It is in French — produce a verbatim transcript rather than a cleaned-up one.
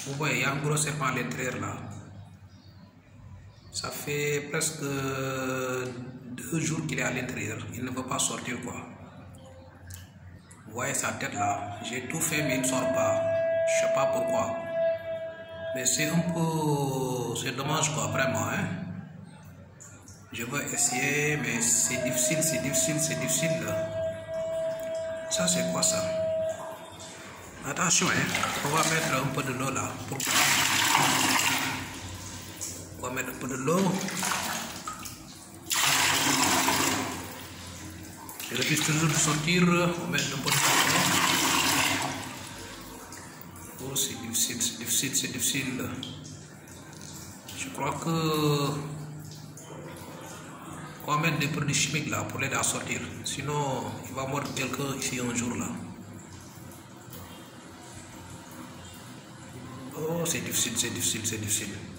Vous voyez, il y a un gros serpent à l'intérieur là. Ça fait presque deux jours qu'il est à l'intérieur. Il ne veut pas sortir quoi. Vous voyez sa tête là. J'ai tout fait mais il ne sort pas. Je sais pas pourquoi. Mais c'est un peu... C'est dommage quoi, vraiment. Hein? Je veux essayer mais c'est difficile, c'est difficile, c'est difficile. Ça c'est quoi ça? Attention, hein? On va mettre un peu de l'eau là. Pour... On va mettre un peu de l'eau. Il refuse toujours de sortir. On va mettre un peu de l'eau. Oh, c'est difficile, c'est difficile, c'est difficile. Je crois que... On va mettre des produits chimiques là pour l'aider à sortir. Sinon, il va mordre quelqu'un ici un jour là. Oh, c'est difficile, c'est difficile, c'est difficile.